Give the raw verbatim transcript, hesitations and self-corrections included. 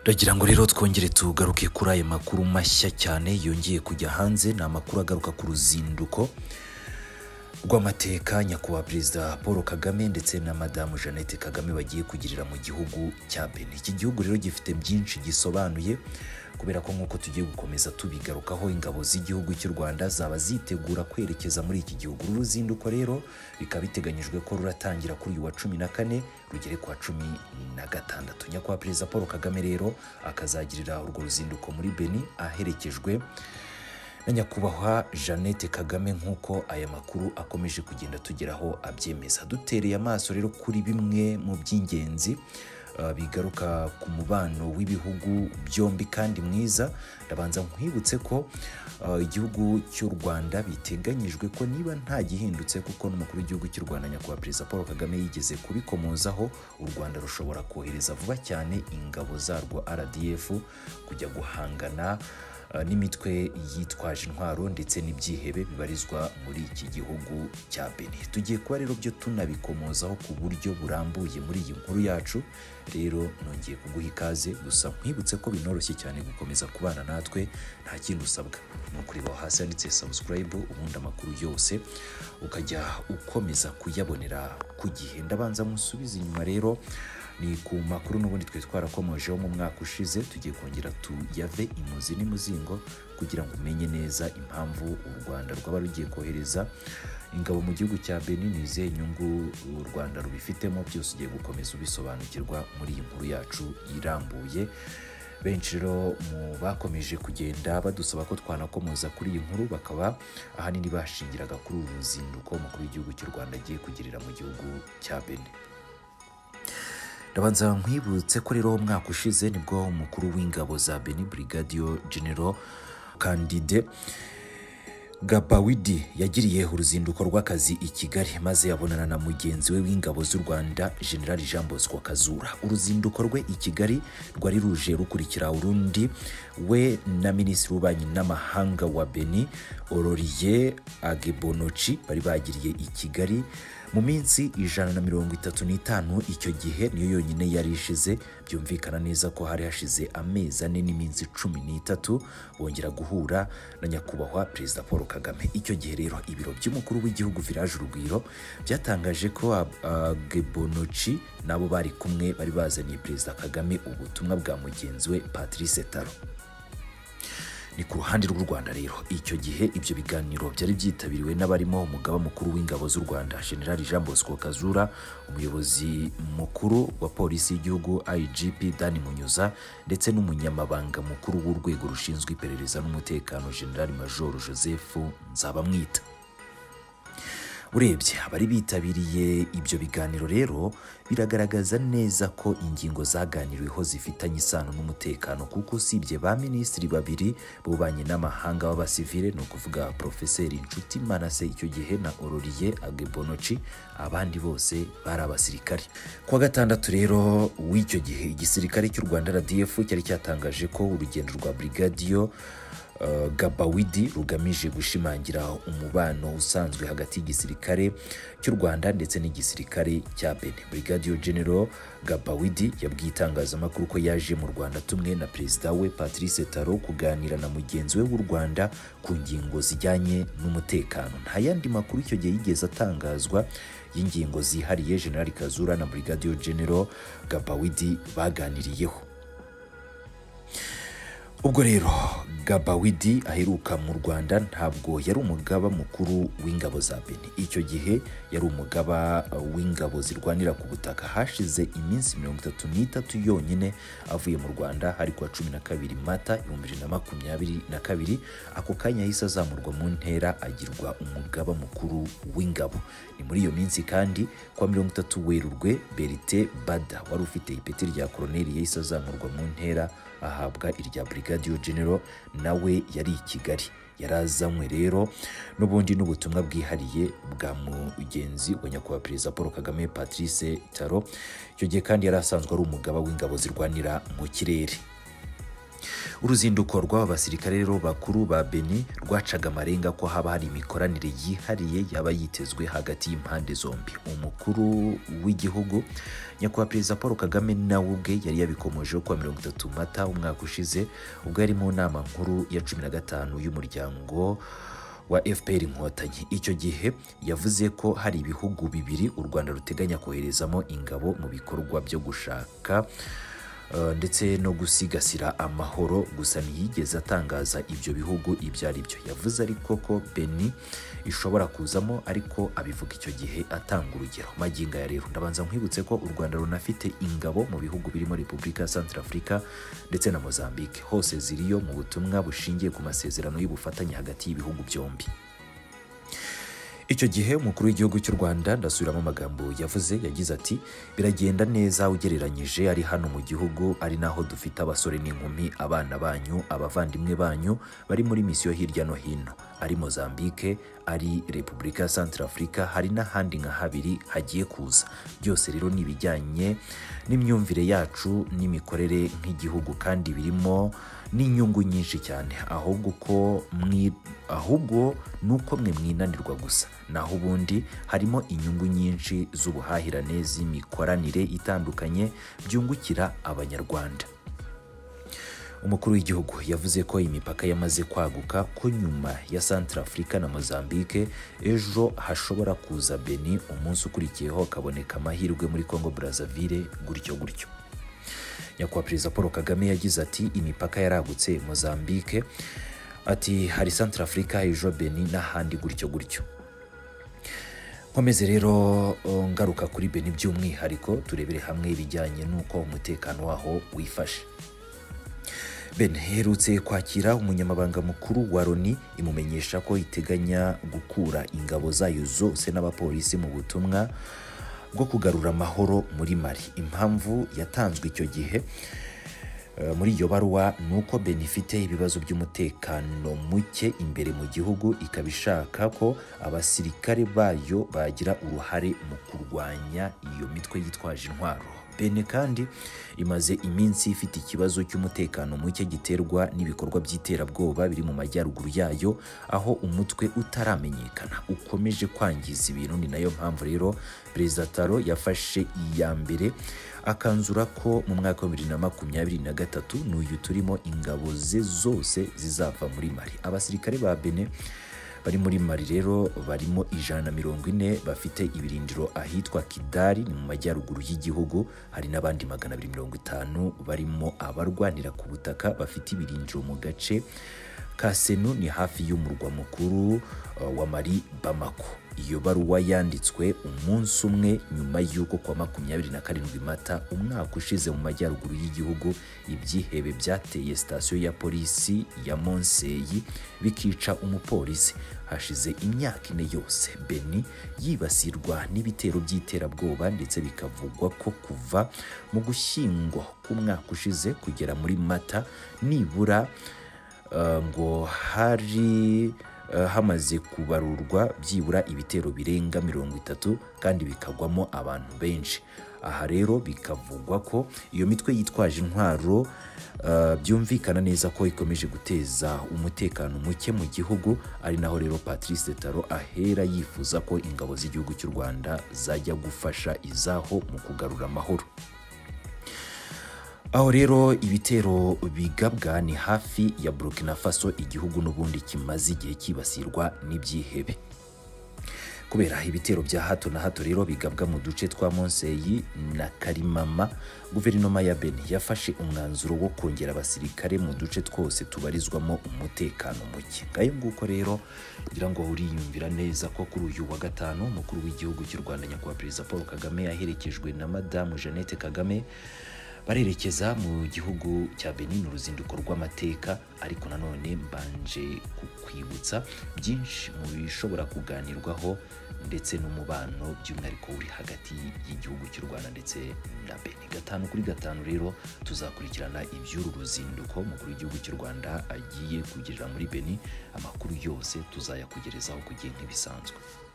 Ndagira ngo rero twongere tugaruke kuri aya makuru mashya cyane yongeye kujya hanze. Ni amakuru agaruka ku ruzinduko rw'amateka nyakubahwa Perezida Paul Kagame ndetse na Madamu Jeannette Kagame bagiye kugirira mu gihugu cya Benin. Iki gihugu rero gifite byinshi gisobanuye kubera ko nkuko tugiye gukomeza tubigarukaho, ingabo z'igihugu cy'u Rwanda zaba zitegura kwerekeza muri iki gihugu. Uruzinduko rero bikaba biteganyijwe ko ruratangira kuri uyu wa cumi na kane rugere kwa cumi na gatandatu. Nyakubahwa Perezida Paul Kagame rero akazagirira urwo ruzinduko muri Benin aherekejwe na nyakubahwa Jeannette Kagame nk'uko aya makuru akomeje kugenda tugeraho abyemeza. Dutereye amaso rero kuri bimwe mu by'ingenzi Uh, bigaruka ku mubano w'ibihugu byombi kandi mwiza. Ndabanza nkwibutse ko uh, igihugu cy'u Rwanda biteganyijwe ko niba nta gihindutse, kuko n'umukuru w'igihugu cy'u Rwanda nyakubahwa Perezida Paul Kagame yigeze kubikomozaho, u Rwanda rushobora kohereza vuba cyane ingabo zarwo R D F kujya guhangana Uh, n'imitwe yitwaje intwaro ndetse n'ibyihebe bibarizwa muri iki gihugu cya Benin. Tugiye kuba rero byo tunabikomozaho ku buryo burambuye muri iyi nkuru yacu. Rero nongeye kuguha ikaze, gusa nkwibutse ko binoroshye cyane gukomeza kubana natwe. Nta kindi usabwa ni ukureba hasi handitse subscribe, ubundi amakuru yose ukajya ukomeza kuyabonera ku gihe. Ndabanza musubize inyuma rero ni ku makuru n'ubundi twe twarakomojeho mu mwaka ushize. Tugiye kongera tuyave imuzi n'imuzingo kugira ngo umenye neza impamvu u Rwanda rwaba rugiye kohereza ingabo mu gihugu cya Benin, nize inyungu u Rwanda rubifitemo. Byose ugiye gukomeza ubisobanukirwa muri iyi nkuru yacu irambuye. Benshi rero mu bakomeje kugenda badusaba ko twanakomoza kuri iyi nkuru, bakaba ahanini bashingiraga kuri uru ruzinduko umukuru w'igihugu cy'u Rwanda agiye kugirira mu gihugu cya Benin. Ndabanza nkwibutse ko rero umwaka ushize nibwo umukuru w'ingabo za Benin Brigadier General Kandide Gabawidi yagiriye uruzinduko rw'akazi i Kigali, maze yabonana na mugenzi we w'ingabo z'u Rwanda General Jean Bosco Kazura. Uruzinduko rwe i Kigali rwari ruje rukurikira urundi we na Minisitiri w'Ububanyi n'Amahanga wa Benin Olivier Agebonochi bari bagiriye i Kigali mu minsi ijana na mirongo itatu n'itanu. Icyo gihe niyo yonyine yari ishize. Byumvikana neza ko hari hashize amezi ane n'iminsi cumi n'itatu bongera guhura na nyakubahwa Perezida Paul Kagame. Icyo gihe rero ibiro by'umukuru w'igihugu Village Urugwiro byatangaje ko Agebonochi nabo bari kumwe bari bazaniye Perezida Kagame ubutumwa bwa mugenzi we Patrice Taro. Ni ku ruhande rw'u Rwanda rero icyo gihe ibyo biganiro byari byitabiriwe n'abarimo umugaba mukuru w'ingabo z'u Rwanda General Jean Bosco Kazura, umuyobozi mukuru wa polisi y'igihugu I G P Dani Munyuza, ndetse n'umunyamabanga mukuru w'urwego rushinzwe iperereza n'umutekano General Major Joseph Nzabamwita. Urebye abari bitabiriye ibyo biganiro rero biragaragaza neza ko ingingo zaganiriweho zifitanye isano n'umutekano, kuko usibye ba minisitiri babiri b'ububanyi n'amahanga b'abasivile, ni ukuvuga Profeseri Nshuti Manase icyo gihe na Olivier Agebonochi, abandi bose bari abasirikare. Kuwa gatandatu rero w'icyo gihe igisirikare cy'u Rwanda R D F cyari cyatangaje ko urugendo rwa Brigadier Uh, Gabawidi rugamije gushimangira umubano usanzwe hagati y'igisirikare cy'u Rwanda ndetse n'igisirikare cya Benin. Brigadier General Gabawidi yabwiye itangazamakuru ko yaje mu Rwanda tumwe na Perezida we Patrice Taro kuganira na mugenzi we w'u Rwanda ku ngingo zijyanye n'umutekano. Nta yandi makuru icyo gihe yigeze atangazwa y'ingingo zihariye General Kazura na Brigadier General Gabawidi baganiriyeho. Ubwo rero Gabawidi aheruka mu Rwanda ntabwo yari umugaba mukuru w'ingabo za Benin. Icyo gihe yari umugaba w'ingabo zirwanira ku butaka. Hashize iminsi mirongo itatu n'itatu yonyine avuye mu Rwanda, hari kuwa cumi na kabiri Mata ibihumbi bibiri na makumyabiri na kabiri. Ako kanya yahise azamurwa mu ntera agirwa umugaba mukuru w'ingabo. Ni muri iyo minsi kandi kwa mirongo itatu Werurwe Berite Bada wari ufite ipeti rya koloneli yahise azamurwa mu ntera ahabwa irya Brigadier General, nawe yari i Kigali. Yarazanywe rero n'ubundi n'ubutumwa bwihariye bwa mugenzi wa nyakubahwa Perezida Paul Kagame Patrice Taro. Icyo gihe kandi yari asanzwe ari umugaba w'ingabo zirwanira mu kirere. Uruzinduko rw'abasirikare rero bakuru ba Benin rwacaga amarenga ko haba hari imikoranire yihariye yaba yitezwe hagati y'impande zombi. Umukuru w'igihugu nyakubahwa Perezida Paul Kagame nawe ubwe yari yabikomojeho kuwa mirongo itatu Mata umwaka ushize ubwo yari mu nama nkuru ya cumi na gatanu y'umuryango wa F P R Inkotanyi. Icyo gihe yavuze ko hari ibihugu bibiri u Rwanda ruteganya koherezamo ingabo mu bikorwa byo gushaka Uh, ndetse no gusigasira amahoro, gusa ntiyigeze atangaza ibyo bihugu ibyo ari byo. Yavuze ariko ko Benin ishobora kuzamo, ariko abivuga icyo gihe atanga urugero. Magingo ya rero ndabanza nkwibutse ko u Rwanda runafite ingabo mu bihugu birimo Repubulika ya Centrafrica ndetse na Mozambique, hose ziriyo mu butumwa bushingiye ku masezerano y'ubufatanye hagati y'ibihugu byombi. Icyo gihe umukuru w'igihugu cy'u Rwanda, ndasubiramo amagambo yavuze, yagize ati biragenda neza ugereranyije, ari hano mu gihugu ari naho dufite abasore n'inkumi, abana banyu, abavandimwe banyu bari muri misiyo hirya no hino, ari Mozambique, ari Repubulika ya Centrafrica, hari n'ahandi nka habiri hagiye kuza. Byose rero ni ibijyanye n'imyumvire yacu n'imikorere nk'igihugu, kandi birimo n'inyungu nyinshi cyane, ahubwo ko mwi ahubwo nuko mwe mwinanirwa gusa, naho ubundi harimo inyungu nyinshi z'ubuhahirane z'imikoranire itandukanye byungukira abanyarwanda. Umukuru w'igihugu yavuze ko imipaka yamaze kwaguka, ko nyuma ya Centrafrica na Mozambique ejo hashobora kuza Benin, umunsi ukurikiyeho hakaboneka amahirwe muri Congo Brazzaville, gutyo gutyo. Nyakubahwa Perezida Paul Kagame yagize ati imipaka yaragutse, Mozambique, ati hari Centrafrica, ejo Benin n'ahandi gutyo gutyo. Nkomeze rero ngaruka kuri Benin by'umwihariko, turebere hamwe ibijyanye n'uko umutekano waho wifashe. Benin herutse kwakira umunyamabanga mukuru wa Loni, imumenyesha ko iteganya gukura ingabo zayo zose n'abapolisi mu butumwa bwo kugarura amahoro muri Mali. Impamvu yatanzwe icyo gihe uh, muri iyo baruwa nuko Benin ifite ibibazo by'umutekano muke imbere mu gihugu, ikabishaka ko abasirikare bayo bagira uruhare mu kurwanya iyo mitwe yitwaje intwaro. Benin kandi imaze iminsi ifite ikibazo cy'umutekano muke giterwa n'ibikorwa by'iterabwoba biri mu majyaruguru yayo, aho umutwe utaramenyekana ukomeje kwangiza ibintu. Ni nayo mpamvu rero Perezida Taro yafashe iya mbere akanzura ko mu mwaka wa bibiri na makumyabiri na gatatu n'uyu turimo ingabo ze zose zizava muri Mali. Abasirikare ba Benin bari muri Mali rero barimo ijana na mirongo ine, bafite ibirindiro ahitwa Kidari ni mu majyaruguru y'igihugu. Hari n'abandi magana abiri mirongo itanu barimo abarwanira ku butaka, bafite ibirindiro mu gace ka Senu, ni hafi y'umurwa mukuru uh, wa Mali, Bamako. Iyo baruwa yanditswe umunsi umwe nyuma y'uko kwa makumyabiri na karindwi Mata umwaka ushize mu majyaruguru y'igihugu ibyihebe byateye sitasiyo ya polisi ya Monseyi bikica umupolisi. Hashize imyaka ine yose Benin yibasirwa n'ibitero by'iterabwoba, ndetse bikavugwa ko kuva mu Gushyingo k'umwaka ushize kugera muri Mata nibura uh, ngo hari Uh, hamaze kubarurwa byibura ibitero birenga mirongo itatu, kandi bikagwamo abantu benshi. Aha rero bikavugwa ko iyo mitwe yitwaje intwaro uh, byumvikana neza ko ikomeje guteza umutekano muke mu gihugu, ari naho rero Patrice Taro ahera yifuza ko ingabo z'igihugu cy'u Rwanda zajya gufasha izaho mu kugarura amahoro. Aho rero ibitero bigabwa ni hafi ya Burkina Faso, igihugu n'ubundi kimaze igihe kibasirwa n'ibyihebe. Kubera ibitero bya hato na hato rero bigabwa mu duce twa Monseyi na Karimama, guverinoma ya Benin yafashe umwanzuro wo kongera abasirikare mu duce twose tubarizwamo umutekano muke. Ngayo nguko rero ngira ngo uriyumvira neza ko kuri uyu wa gatanu umukuru w'igihugu cy'u Rwanda nyakubahwa Perezida Paul Kagame yaherekejwe na Madamu Jeannette Kagame barerekeza mu gihugu cya Benin, uruzinduko rw'amateka. Ariko nanone mbanje kukwibutsa byinshi mu bishobora kuganirwaho ndetse n'umubano by'umwihariko uri hagati y'igihugu cy'u Rwanda ndetse na Benin. Gatanu kuri gatanu rero tuzakurikirana iby'uru ruzinduko umukuru w'igihugu cy'u Rwanda agiye kugirira muri Benin. Amakuru yose tuzayakugerezaho ku gihe nk'ibisanzwe.